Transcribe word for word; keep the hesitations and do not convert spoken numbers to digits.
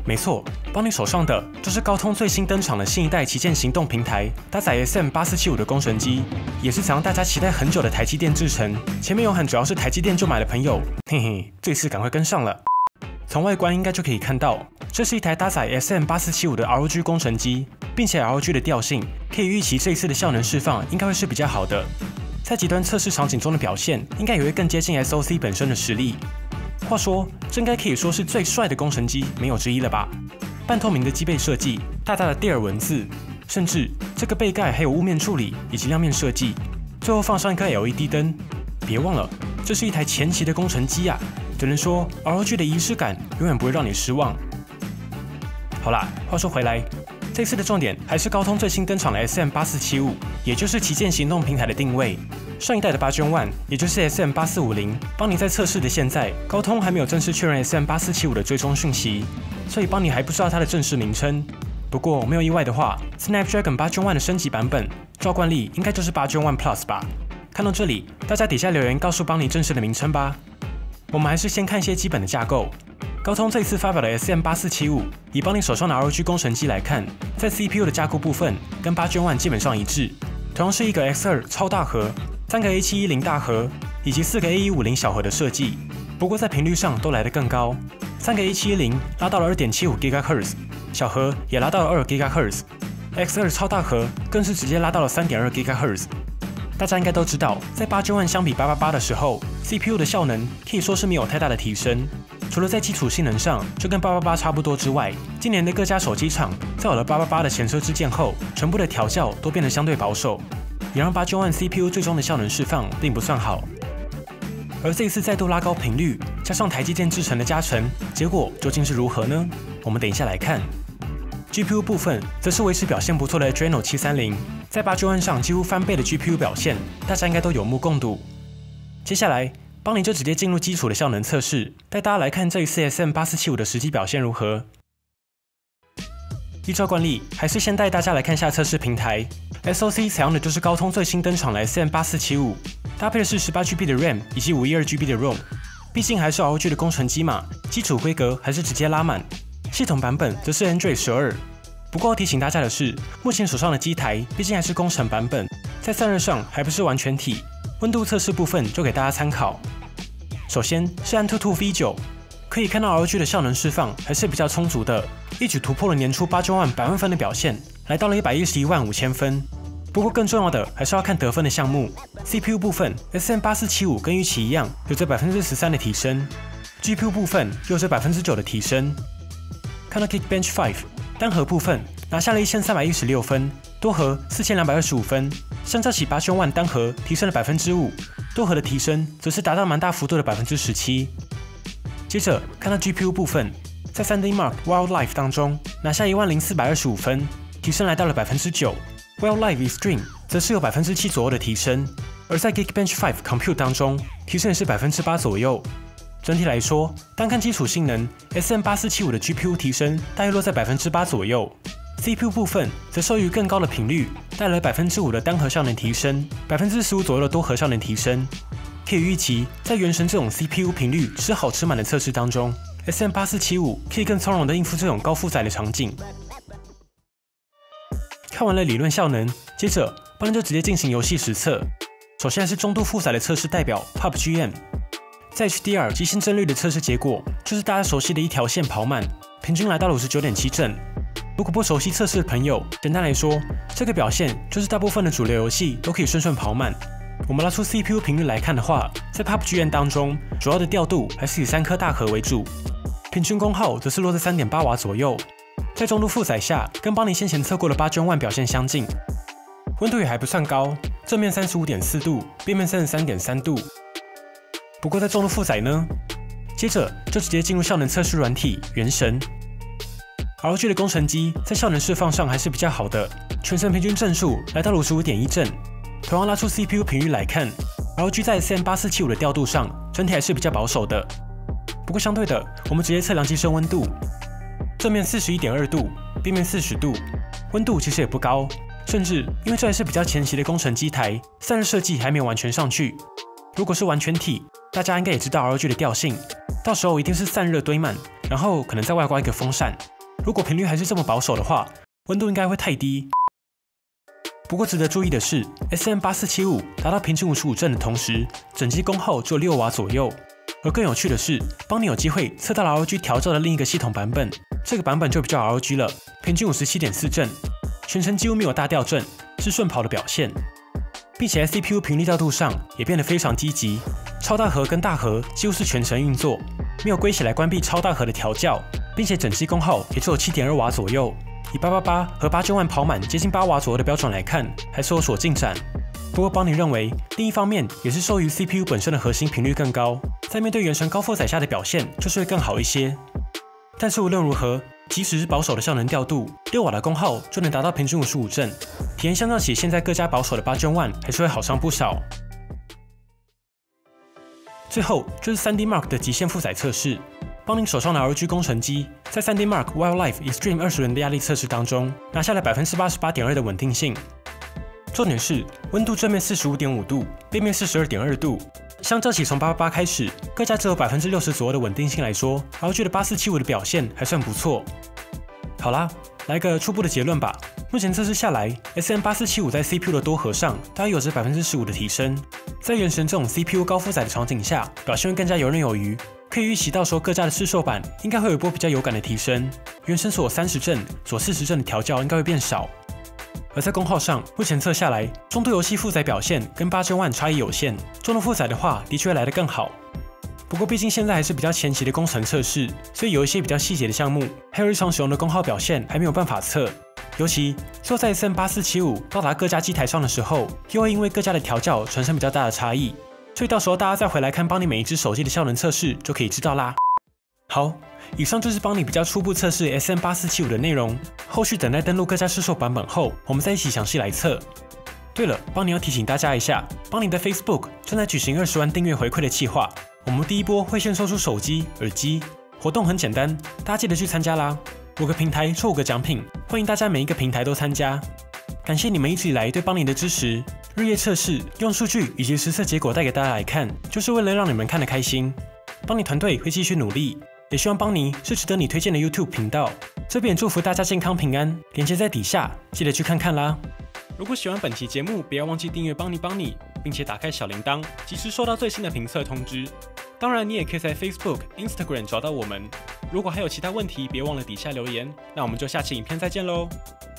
没错，帮你手上的就是高通最新登场的新一代旗舰行动平台，搭载 S M 八四七五的工程机，也是想让大家期待很久的台积电制程。前面有喊主要是台积电就买的朋友，嘿嘿，这次赶快跟上了。从外观应该就可以看到，这是一台搭载 S M 八四七五的 R O G 工程机，并且 R O G 的调性可以预期这一次的效能释放应该会是比较好的，在极端测试场景中的表现应该也会更接近 S O C 本身的实力。话说，这应该可以说是最帅的工程机，没有之一了吧？半透明的机背设计，大大的 D E R 文字，甚至这个背盖还有雾面处理以及亮面设计，最后放上一颗 L E D 灯。别忘了，这是一台前期的工程机啊，只能说 R O G 的仪式感永远不会让你失望。好啦，话说回来，这次的重点还是高通最新登场的 S M 八四七五，也就是旗舰行动平台的定位。上一代的八 Gen One， 也就是 S M 八四五零，帮你在测试的现在，高通还没有正式确认 S M 八四七五的追踪讯息，所以帮你还不知道它的正式名称。不过没有意外的话 ，Snapdragon 八 Gen One 的升级版本，照惯例应该就是八 Gen One Plus 吧？看到这里，大家底下留言告诉帮你正式的名称吧。我们还是先看一些基本的架构。高通这次发表的 S M 八四七五，以帮你手上的 R O G 工程机来看，在 C P U 的架构部分跟八 Gen One 基本上一致，同样是一个 X 二 超大核。三个 A 七一零 大核以及四个 A 一五零 小核的设计，不过在频率上都来得更高。三个 A 七一零 拉到了 二点七五 GHz， 小核也拉到了 二 GHz， X 二 超大核更是直接拉到了 三点二 GHz。大家应该都知道，在八 Gen One 相比八八八的时候 ，C P U 的效能可以说是没有太大的提升。除了在基础性能上就跟八八八差不多之外，今年的各家手机厂在有了八八八的前车之鉴后，全部的调教都变得相对保守。也让八 Gen One C P U 最终的效能释放并不算好，而这一次再度拉高频率，加上台积电制程的加成，结果究竟是如何呢？我们等一下来看。G P U 部分则是维持表现不错的 Adreno 七三零，在八 Gen One 上几乎翻倍的 G P U 表现，大家应该都有目共睹。接下来，邦尼就直接进入基础的效能测试，带大家来看这一次 S M 八四七五的实际表现如何。依照惯例，还是先带大家来看下测试平台。S O C 采用的就是高通最新登场的 S M 八四七五，搭配的是 十八 G B 的 RAM 以及五十一 G B 的 ROM。毕竟还是 R O G 的工程机嘛，基础规格还是直接拉满。系统版本则是 Android 十二。不过要提醒大家的是，目前手上的机台毕竟还是工程版本，在散热上还不是完全体。温度测试部分就给大家参考。首先是 AnTuTu V 九。可以看到 R O G 的效能释放还是比较充足的，一举突破了年初八 Gen One 百万分的表现，来到了一百一十一万五千分。不过更重要的还是要看得分的项目。C P U 部分 ，S M 八四七五跟预期一样，有着 百分之十三 的提升 ；G P U 部分又有着 百分之九 的提升。看到 Geekbench 五单核部分拿下了一千三百一十六分，多核四千两百二十五分，相较起八 Gen One 单核提升了 百分之五， 多核的提升则是达到蛮大幅度的 百分之十七。接着看到 G P U 部分，在 三 D Mark Wildlife 当中拿下一万零四百二十五分，提升来到了 百分之九。Wildlife Extreme 则是有 百分之七 左右的提升，而在 Geekbench 五 Compute 当中，提升也是 百分之八 左右。整体来说，单看基础性能 ，S M 八四七五的 G P U 提升大约落在 百分之八 左右。C P U 部分则受益于更高的频率，带来 百分之五 的单核效能提升， 百分之十五 左右的多核效能提升。可以预期，在原神这种 C P U 频率吃好吃满的测试当中 ，S M 八四七五可以更从容的应付这种高负载的场景。看完了理论效能，接着帮你就直接进行游戏实测。首先还是中度负载的测试代表 P U B G M， 在 H D R 极限帧率的测试结果，就是大家熟悉的一条线跑满，平均来到了 五十九点七帧。如果不熟悉测试的朋友，简单来说，这个表现就是大部分的主流游戏都可以顺顺跑满。我们拉出 C P U 频率来看的话，在 P U B G M 当中，主要的调度还是以三颗大核为主，平均功耗则是落在 三点八瓦左右。在中度负载下，跟邦尼先前测过的八 Gen One 表现相近。温度也还不算高，正面 三十五点四度，背面 三十三点三度。不过在重度负载呢？接着就直接进入效能测试软体原神。R O G 的工程机在效能释放上还是比较好的，全程平均帧数来到了 五十五点一帧。同样拉出 C P U 频率来看 ，R O G 在 S M 八四七五的调度上，整体还是比较保守的。不过相对的，我们直接测量机身温度，正面 四十一点二度，背面四十度，温度其实也不高，甚至因为这还是比较前期的工程机台，散热设计还没有完全上去。如果是完全体，大家应该也知道 R O G 的调性，到时候一定是散热堆满，然后可能再外挂一个风扇， 如果频率还是这么保守的话，温度应该会太低。不过值得注意的是 ，S M 八四七五 达到平均五十五帧的同时，整机功耗只有六瓦左右。而更有趣的是，邦尼有机会测到了 R O G 调教的另一个系统版本，这个版本就比较 R O G 了，平均五十七点四帧，全程几乎没有大掉帧，是顺跑的表现。并且在 C P U 频率调度上也变得非常积极，超大核跟大核几乎是全程运作，没有归起来关闭超大核的调教，并且整机功耗也只有 七点二瓦左右。以八八八和八千万跑满接近八瓦左右的标准来看，还是有所进展。不过邦尼认为，另一方面也是受于 C P U 本身的核心频率更高，在面对原神高负载下的表现就是会更好一些。但是无论如何，即使是保守的效能调度，六瓦的功耗就能达到平均五十五帧，体验相较起现在各家保守的八千万，还是会好上不少。最后就是 三 D Mark 的极限负载测试。邦尼手上的 R O G 工程机在 三 D Mark Wildlife Extreme 二十轮的压力测试当中，拿下了 百分之八十八点二 的稳定性。重点是温度正面 四十五点五 度，背面 四十二点二 度。相较起从八八八开始，各家只有 百分之六十 左右的稳定性来说 ，R O G 的八四七五的表现还算不错。好啦，来个初步的结论吧。目前测试下来 ，S M 八四七五 在 C P U 的多核上大约有着 百分之十五 的提升，在原神这种 C P U 高负载的场景下，表现会更加游刃有余。可以预期到时候各家的市售版应该会有一波比较有感的提升，原神所三十帧、所四十帧的调教应该会变少。而在功耗上，目前测下来，中度游戏负载表现跟八千万差异有限，中度负载的话的确会来得更好。不过毕竟现在还是比较前期的工程测试，所以有一些比较细节的项目，还有日常使用的功耗表现还没有办法测。尤其最后在 S M 八四七五 到达各家机台上的时候，又会因为各家的调教产生比较大的差异。所以到时候大家再回来看邦尼每一只手机的效能测试就可以知道啦。好，以上就是邦尼比较初步测试 S M 八四七五 的内容。后续等待登录各家市售版本后，我们再一起详细来测。对了，邦尼要提醒大家一下，邦尼的 Facebook 正在举行二十万订阅回馈的计划，我们第一波会先售出手机、耳机，活动很简单，大家记得去参加啦。五个平台抽五个奖品，欢迎大家每一个平台都参加。感谢你们一直以来对邦尼的支持。日夜测试，用数据以及实测结果带给大家来看，就是为了让你们看得开心。邦尼团队会继续努力，也希望邦尼是值得你推荐的 YouTube 频道。这边祝福大家健康平安，链接在底下，记得去看看啦。如果喜欢本期节目，不要忘记订阅邦尼邦尼，并且打开小铃铛，及时收到最新的评测通知。当然，你也可以在 Facebook、Instagram 找到我们。如果还有其他问题，别忘了底下留言。那我们就下期影片再见喽。